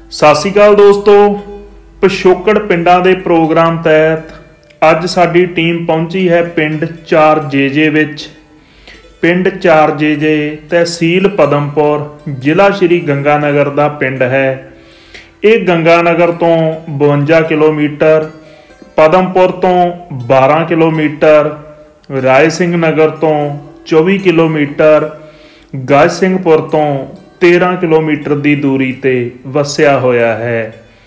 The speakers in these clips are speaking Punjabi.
ਸਤਿ ਸ਼੍ਰੀ ਅਕਾਲ ਦੋਸਤੋ, ਪਿਛੋਕੜ ਪਿੰਡਾਂ ਦੇ ਪ੍ਰੋਗਰਾਮ ਤਹਿਤ ਅੱਜ ਸਾਡੀ ਟੀਮ ਪਹੁੰਚੀ ਹੈ ਪਿੰਡ 4JJ ਵਿੱਚ। ਪਿੰਡ 4JJ ਤਹਿਸੀਲ ਪਦਮਪੁਰ, ਜ਼ਿਲ੍ਹਾ ਸ਼੍ਰੀ ਗੰਗਾਨਗਰ ਦਾ ਪਿੰਡ ਹੈ। ਇਹ ਗੰਗਾਨਗਰ ਤੋਂ 52 ਕਿਲੋਮੀਟਰ, ਪਦਮਪੁਰ ਤੋਂ 12 ਕਿਲੋਮੀਟਰ, ਰਾਏ ਸਿੰਘ ਨਗਰ ਤੋਂ 24 ਕਿਲੋਮੀਟਰ, ਗਜ ਸਿੰਘਪੁਰ ਤੋਂ 13 ਕਿਲੋਮੀਟਰ ਦੀ ਦੂਰੀ ਤੇ ਵਸਿਆ ਹੋਇਆ ਹੈ।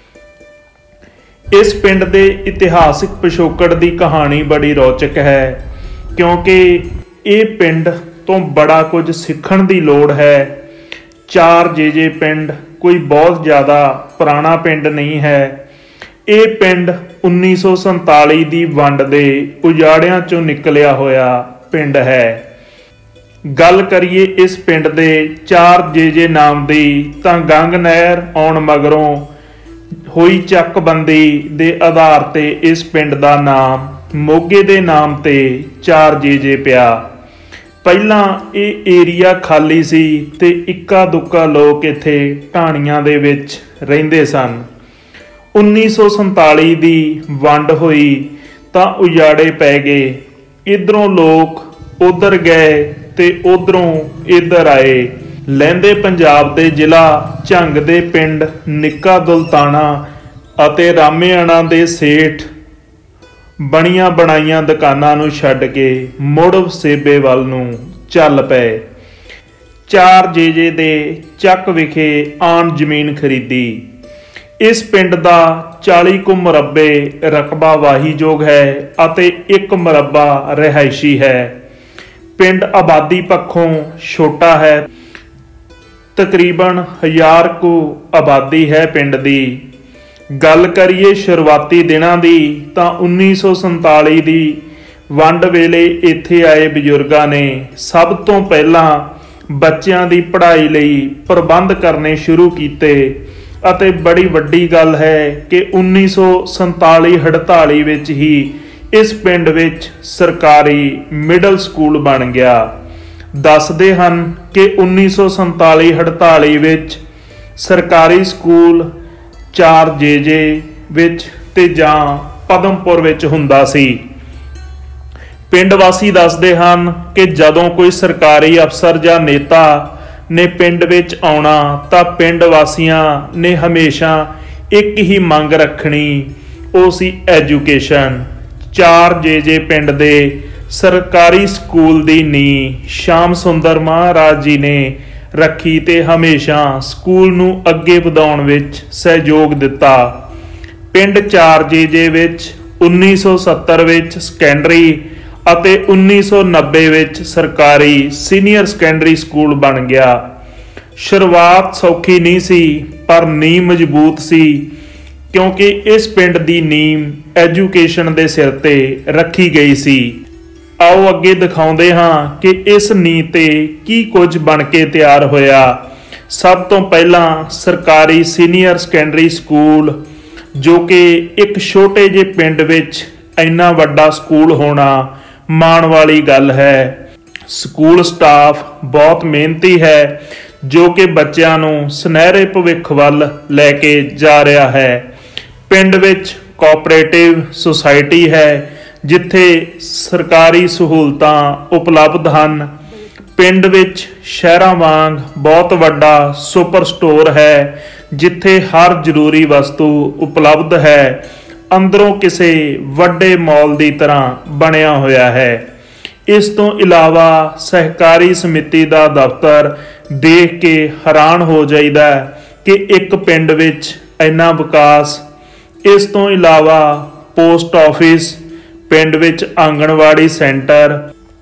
ਇਸ ਪਿੰਡ ਦੇ ਇਤਿਹਾਸਿਕ ਪਿਛੋਕੜ ਦੀ ਕਹਾਣੀ ਬੜੀ ਰੌਚਕ ਹੈ, ਕਿਉਂਕਿ ਇਹ ਪਿੰਡ ਤੋਂ ਬੜਾ ਕੁਝ ਸਿੱਖਣ ਦੀ ਲੋੜ ਹੈ। 4JJ ਪਿੰਡ ਕੋਈ ਬਹੁਤ ਜ਼ਿਆਦਾ ਪੁਰਾਣਾ ਪਿੰਡ ਨਹੀਂ ਹੈ। ਇਹ ਪਿੰਡ 1947 ਦੀ ਵੰਡ ਦੇ ਉਜਾੜਿਆਂ ਚੋਂ ਨਿਕਲਿਆ ਹੋਇਆ ਪਿੰਡ ਹੈ। ਗੱਲ ਕਰੀਏ ਇਸ ਪਿੰਡ ਦੇ 4JJ ਨਾਮ ਦੀ ਤਾਂ ਗੰਗ ਨਹਿਰ ਆਉਣ ਮਗਰੋਂ ਹੋਈ ਚੱਕਬੰਦੀ ਦੇ ਆਧਾਰ ਤੇ ਇਸ ਪਿੰਡ ਦਾ ਨਾਮ ਮੋਗੇ ਦੇ ਨਾਮ ਤੇ 4JJ ਪਿਆ। ਪਹਿਲਾਂ ਇਹ ਏਰੀਆ ਖਾਲੀ ਸੀ ਤੇ ਇੱਕਾ ਦੁੱਕਾ ਲੋਕ ਇੱਥੇ ਢਾਣੀਆਂ ਦੇ ਵਿੱਚ ਰਹਿੰਦੇ ਸਨ। 1947 ਦੀ ਵੰਡ ਹੋਈ ਤਾਂ ਉਜਾੜੇ ਪੈ ਗਏ। ਇਧਰੋਂ ਲੋਕ ਉਧਰ ਗਏ ਤੇ ਉਧਰੋਂ ਇੱਧਰ ਆਏ। ਲਹਿੰਦੇ ਪੰਜਾਬ ਦੇ ਜ਼ਿਲ੍ਹਾ ਝੰਗ ਦੇ ਪਿੰਡ ਨਿੱਕਾ ਦੁਲਤਾਨਾ ਅਤੇ ਰਾਮੇਆਣਾ ਦੇ ਸੇਠ ਬਣੀਆਂ ਬਣਾਈਆਂ ਦੁਕਾਨਾਂ ਨੂੰ ਛੱਡ ਕੇ ਮੁੜ ਵਸੇਬੇ ਵੱਲ ਨੂੰ ਚੱਲ ਪਏ। 4JJ ਦੇ ਚੱਕ ਵਿਖੇ ਆਣ ਜ਼ਮੀਨ ਖਰੀਦੀ। ਇਸ ਪਿੰਡ ਦਾ 40 ਕੁ ਮੁਰੱਬੇ ਰਕਬਾ ਵਾਹੀਯੋਗ ਹੈ ਅਤੇ 1 ਮੁਰੱਬਾ ਰਿਹਾਇਸ਼ੀ ਹੈ। ਪਿੰਡ ਆਬਾਦੀ ਪੱਖੋਂ ਛੋਟਾ ਹੈ, ਤਕਰੀਬਨ 1000 ਕੁ ਆਬਾਦੀ ਹੈ ਪਿੰਡ ਦੀ। ਗੱਲ ਕਰੀਏ ਸ਼ੁਰੂਆਤੀ ਦਿਨਾਂ ਦੀ ਤਾਂ 1947 ਦੀ ਵੰਡ ਵੇਲੇ ਇੱਥੇ ਆਏ ਬਜ਼ੁਰਗਾਂ ਨੇ ਸਭ ਤੋਂ ਪਹਿਲਾਂ ਬੱਚਿਆਂ ਦੀ ਪੜ੍ਹਾਈ ਲਈ ਪ੍ਰਬੰਧ ਕਰਨੇ ਸ਼ੁਰੂ ਕੀਤੇ ਅਤੇ ਬੜੀ ਵੱਡੀ ਗੱਲ ਹੈ ਕਿ 1947-48 ਵਿੱਚ ਹੀ ਇਸ ਪਿੰਡ ਵਿੱਚ ਸਰਕਾਰੀ ਮਿਡਲ ਸਕੂਲ ਬਣ ਗਿਆ। ਦੱਸਦੇ ਹਨ ਕਿ 1947-48 ਵਿੱਚ ਸਰਕਾਰੀ ਸਕੂਲ 4JJ ਵਿੱਚ ਤੇ ਜਾਂ ਪਦਮਪੁਰ ਵਿੱਚ ਹੁੰਦਾ ਸੀ। ਪਿੰਡ ਵਾਸੀ ਦੱਸਦੇ ਹਨ ਕਿ ਜਦੋਂ ਕੋਈ ਸਰਕਾਰੀ ਅਫਸਰ ਜਾਂ ਨੇਤਾ ਨੇ ਪਿੰਡ ਵਿੱਚ ਆਉਣਾ ਤਾਂ ਪਿੰਡ ਵਾਸੀਆਂ ਨੇ ਹਮੇਸ਼ਾ ਇੱਕ ਹੀ ਮੰਗ ਰੱਖਣੀ, ਉਹ ਸੀ ਐਜੂਕੇਸ਼ਨ। 4JJ ਪਿੰਡ ਦੇ ਸਰਕਾਰੀ ਸਕੂਲ ਦੀ ਨੀਂਹ ਸ਼ਾਮ ਸੁੰਦਰ ਮਹਾਰਾਜ ਜੀ ਨੇ ਰੱਖੀ ਤੇ ਹਮੇਸ਼ਾ ਸਕੂਲ ਨੂੰ ਅੱਗੇ ਵਧਾਉਣ ਵਿੱਚ ਸਹਿਯੋਗ ਦਿੱਤਾ। ਪਿੰਡ 4JJ ਵਿੱਚ 1970 ਵਿੱਚ ਸੈਕੰਡਰੀ ਅਤੇ 1990 ਵਿੱਚ ਸਰਕਾਰੀ ਸੀਨੀਅਰ ਸੈਕੰਡਰੀ ਸਕੂਲ ਬਣ ਗਿਆ। ਸ਼ੁਰੂਆਤ ਸੌਖੀ ਨਹੀਂ ਸੀ ਪਰ ਨੀਂਹ ਮਜ਼ਬੂਤ ਸੀ, ਕਿਉਂਕਿ ਇਸ ਪਿੰਡ ਦੀ ਨੀਂਹ ਐਜੂਕੇਸ਼ਨ ਦੇ ਸਿਰ ਤੇ ਰੱਖੀ ਗਈ ਸੀ। ਆਓ ਅੱਗੇ ਦਿਖਾਉਂਦੇ ਹਾਂ ਕਿ ਇਸ ਨੀਂਹ ਤੇ ਕੀ ਕੁਝ ਬਣ ਕੇ ਤਿਆਰ ਹੋਇਆ। ਸਭ ਤੋਂ ਪਹਿਲਾਂ ਸਰਕਾਰੀ ਸੀਨੀਅਰ ਸੈਕੰਡਰੀ ਸਕੂਲ, ਜੋ ਕਿ ਇੱਕ ਛੋਟੇ ਜਿਹੇ ਪਿੰਡ ਵਿੱਚ ਇੰਨਾ ਵੱਡਾ ਸਕੂਲ ਹੋਣਾ ਮਾਣ ਵਾਲੀ ਗੱਲ ਹੈ। ਸਕੂਲ ਸਟਾਫ ਬਹੁਤ ਮਿਹਨਤੀ ਹੈ, ਜੋ ਕਿ ਬੱਚਿਆਂ ਨੂੰ ਸੁਨਹਿਰੇ ਭਵਿੱਖ ਵੱਲ ਲੈ ਕੇ ਜਾ ਰਿਹਾ ਹੈ। ਪਿੰਡ ਵਿੱਚ ਕੋਆਪਰੇਟਿਵ ਸੁਸਾਇਟੀ ਹੈ, ਜਿੱਥੇ ਸਰਕਾਰੀ ਸਹੂਲਤਾਂ ਉਪਲਬਧ ਹਨ। ਪਿੰਡ ਵਿੱਚ ਸ਼ਹਿਰਾਂ ਵਾਂਗ ਬਹੁਤ ਵੱਡਾ ਸੁਪਰ ਸਟੋਰ ਹੈ, ਜਿੱਥੇ ਹਰ ਜ਼ਰੂਰੀ ਵਸਤੂ ਉਪਲਬਧ ਹੈ। ਅੰਦਰੋਂ ਕਿਸੇ ਵੱਡੇ ਮਾਲ ਦੀ ਤਰ੍ਹਾਂ ਬਣਿਆ ਹੋਇਆ ਹੈ। ਇਸ ਤੋਂ ਇਲਾਵਾ ਸਹਿਕਾਰੀ ਸਮਿਤੀ ਦਾ ਦਫ਼ਤਰ ਦੇਖ ਕੇ ਹੈਰਾਨ ਹੋ ਜਾਈਦਾ ਕਿ ਇੱਕ ਪਿੰਡ ਵਿੱਚ ਇੰਨਾ ਵਿਕਾਸ। ਇਸ ਤੋਂ ਇਲਾਵਾ ਪੋਸਟ ਆਫਿਸ, ਪਿੰਡ ਵਿੱਚ ਆਂਗਣਵਾੜੀ ਸੈਂਟਰ,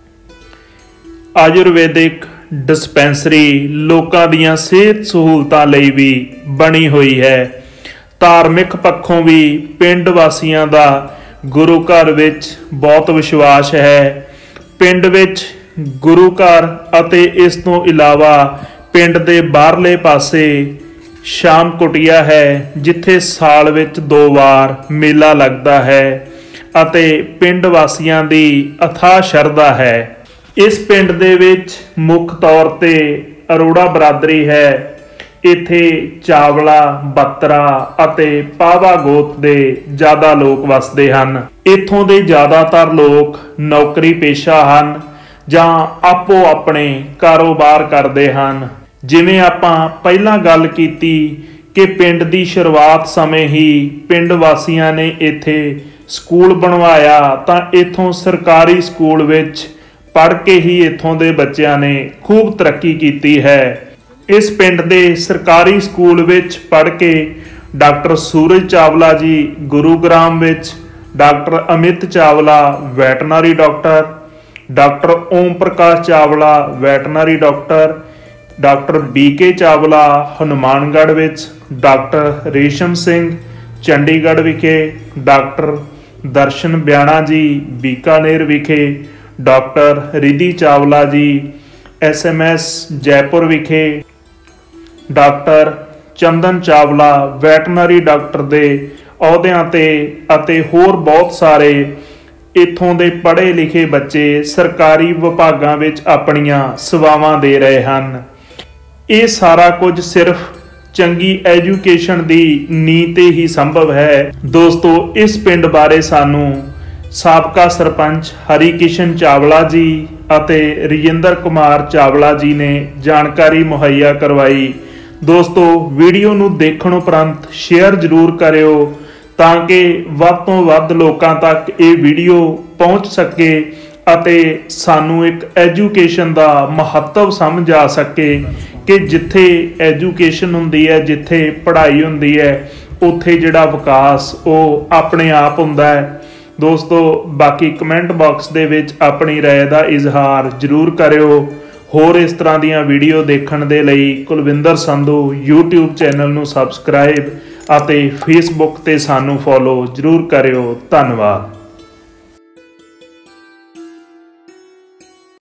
ਆਯੁਰਵੈਦਿਕ ਡਿਸਪੈਂਸਰੀ, ਲੋਕਾਂ ਦੀਆਂ ਸਿਹਤ ਸਹੂਲਤਾਂ ਲਈ ਵੀ ਬਣੀ ਹੋਈ ਹੈ। ਧਾਰਮਿਕ ਪੱਖੋਂ ਵੀ ਪਿੰਡ ਵਾਸੀਆਂ ਦਾ ਗੁਰੂ ਘਰ ਵਿੱਚ ਬਹੁਤ ਵਿਸ਼ਵਾਸ ਹੈ। ਪਿੰਡ ਵਿੱਚ ਗੁਰੂ ਘਰ ਅਤੇ ਇਸ ਤੋਂ ਇਲਾਵਾ ਪਿੰਡ ਦੇ ਬਾਹਰਲੇ ਪਾਸੇ ਸ਼ਾਮ ਕੁਟੀਆ ਹੈ, ਜਿੱਥੇ ਸਾਲ ਵਿੱਚ 2 ਵਾਰ ਮੇਲਾ ਲੱਗਦਾ ਹੈ ਅਤੇ ਪਿੰਡ ਵਾਸੀਆਂ ਦੀ ਅਥਾਹ ਸ਼ਰਧਾ ਹੈ। ਇਸ ਪਿੰਡ ਦੇ ਵਿੱਚ ਮੁੱਖ ਤੌਰ ਤੇ ਅਰੋੜਾ ਬਰਾਦਰੀ ਹੈ। ਇੱਥੇ ਚਾਵਲਾ, ਬੱਤਰਾ ਅਤੇ ਪਾਵਾ ਗੋਤ ਦੇ ਜ਼ਿਆਦਾ ਲੋਕ ਵਸਦੇ ਹਨ। ਇੱਥੋਂ ਦੇ ਜ਼ਿਆਦਾਤਰ ਲੋਕ ਨੌਕਰੀ ਪੇਸ਼ਾ ਹਨ ਜਾਂ ਆਪੋ ਆਪਣੇ ਕਾਰੋਬਾਰ ਕਰਦੇ ਹਨ। ਜਿਵੇਂ ਆਪਾਂ ਪਹਿਲਾਂ ਗੱਲ ਕੀਤੀ ਕਿ ਪਿੰਡ ਦੀ ਸ਼ੁਰੂਆਤ ਸਮੇਂ ਹੀ ਪਿੰਡ ਵਾਸੀਆਂ ਨੇ ਇੱਥੇ ਸਕੂਲ ਬਣਵਾਇਆ, ਤਾਂ ਇੱਥੋਂ ਸਰਕਾਰੀ ਸਕੂਲ ਵਿੱਚ ਪੜ੍ਹ ਕੇ ਹੀ ਇੱਥੋਂ ਦੇ ਬੱਚਿਆਂ ਨੇ ਖੂਬ ਤਰੱਕੀ ਕੀਤੀ ਹੈ। ਇਸ ਪਿੰਡ ਦੇ ਸਰਕਾਰੀ ਸਕੂਲ ਵਿੱਚ ਪੜ੍ਹ ਕੇ ਡਾਕਟਰ ਸੂਰਜ ਚਾਵਲਾ ਜੀ ਗੁਰੂਗ੍ਰਾਮ ਵਿੱਚ, doctor Amit Chawla veterinary doctor, doctor Om Prakash Chawla veterinary doctor, doctor BK Chawla Hanumangarh ਵਿੱਚ, ਡਾਕਟਰ ਰੇਸ਼ਮ ਸਿੰਘ ਚੰਡੀਗੜ੍ਹ ਵਿਖੇ, ਡਾਕਟਰ ਦਰਸ਼ਨ ਬਿਆਣਾ ਜੀ ਬੀਕਾਨੇਰ ਵਿਖੇ, ਡਾਕਟਰ ਰਿਧੀ ਚਾਵਲਾ ਜੀ SMS ਜੈਪੁਰ ਵਿਖੇ, doctor Chandan Chawla veterinary doctor ਦੇ ਅਹੁਦਿਆਂ ਤੇ ਅਤੇ ਹੋਰ ਬਹੁਤ ਸਾਰੇ ਇੱਥੋਂ ਦੇ ਪੜ੍ਹੇ ਲਿਖੇ ਬੱਚੇ ਸਰਕਾਰੀ ਵਿਭਾਗਾਂ ਵਿੱਚ ਆਪਣੀਆਂ ਸੇਵਾਵਾਂ ਦੇ ਰਹੇ ਹਨ। ਇਹ ਸਾਰਾ ਕੁਝ ਸਿਰਫ ਚੰਗੀ ਐਜੂਕੇਸ਼ਨ ਦੀ ਨੀਂਹ ਤੇ ਹੀ ਸੰਭਵ ਹੈ। ਦੋਸਤੋ, ਇਸ ਪਿੰਡ ਬਾਰੇ ਸਾਨੂੰ ਸਾਬਕਾ ਸਰਪੰਚ ਹਰੀਕਿਸ਼ਨ ਚਾਵਲਾ ਜੀ ਅਤੇ ਰਜਿੰਦਰ ਕੁਮਾਰ ਚਾਵਲਾ ਜੀ ਨੇ ਜਾਣਕਾਰੀ ਮੁਹੱਈਆ ਕਰਵਾਈ। ਦੋਸਤੋ, ਵੀਡੀਓ ਨੂੰ ਦੇਖਣ ਉਪਰੰਤ ਸ਼ੇਅਰ ਜ਼ਰੂਰ ਕਰਿਓ ਤਾਂ ਕਿ ਵੱਧ ਤੋਂ ਵੱਧ ਲੋਕਾਂ ਤੱਕ ਇਹ ਵੀਡੀਓ ਪਹੁੰਚ ਸਕੇ ਅਤੇ ਸਾਨੂੰ ਇੱਕ ਐਜੂਕੇਸ਼ਨ ਦਾ ਮਹੱਤਵ ਸਮਝ ਆ ਸਕੇ ਕਿ ਜਿੱਥੇ ਐਜੂਕੇਸ਼ਨ ਹੁੰਦੀ ਹੈ, ਜਿੱਥੇ ਪੜ੍ਹਾਈ ਹੁੰਦੀ ਹੈ, ਉੱਥੇ ਜਿਹੜਾ ਵਿਕਾਸ ਉਹ ਆਪਣੇ ਆਪ ਹੁੰਦਾ ਹੈ। ਦੋਸਤੋ, ਬਾਕੀ ਕਮੈਂਟ ਬਾਕਸ ਦੇ ਵਿੱਚ ਆਪਣੀ ਰਾਏ ਦਾ ਇਜ਼ਹਾਰ ਜ਼ਰੂਰ ਕਰਿਓ। ਹੋਰ ਇਸ ਤਰ੍ਹਾਂ ਦੀਆਂ ਵੀਡੀਓ ਦੇਖਣ ਦੇ ਲਈ ਕੁਲਵਿੰਦਰ ਸੰਧੂ YouTube ਚੈਨਲ ਨੂੰ ਸਬਸਕ੍ਰਾਈਬ ਅਤੇ Facebook ਤੇ ਸਾਨੂੰ ਫੋਲੋ ਜ਼ਰੂਰ ਕਰਿਓ। ਧੰਨਵਾਦ।